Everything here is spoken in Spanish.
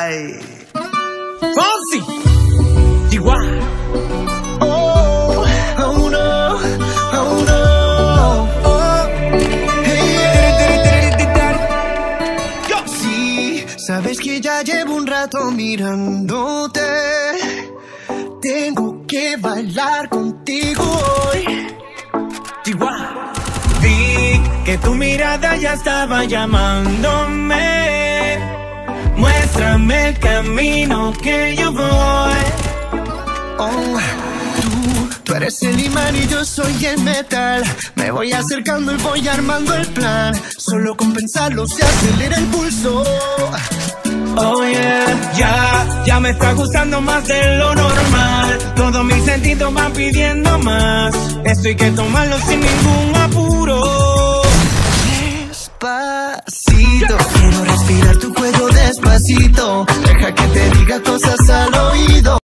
Ay. Fonsi, igual. Oh, oh no, oh no. Oh, hey. Sí, sabes que ya llevo un rato mirándote. Tengo que bailar contigo hoy. Igual. Vi que tu mirada ya estaba llamándome. Muéstrame el camino que yo voy. Oh, tú eres el imán y yo soy el metal. Me voy acercando y voy armando el plan. Solo con pensarlo se acelera el pulso. Oh yeah, ya me está gustando más de lo normal. Todos mis sentidos van pidiendo más. Esto hay que tomarlo sin ningún apuro. Despacito, quiero respirar tu cuello despacito. Deja que te diga cosas al oído.